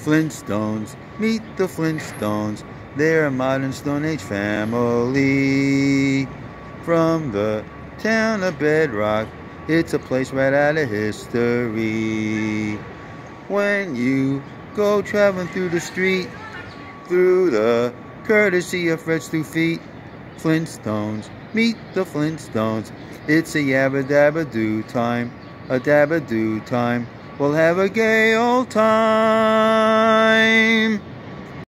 Flintstones, meet the Flintstones. They're a modern Stone Age family. From the town of Bedrock, it's a place right out of history. When you go traveling through the street, through the courtesy of Fred's 2 feet, Flintstones, meet the Flintstones. It's a yabba-dabba-doo time, a dabba-doo time. We'll have a gay old time.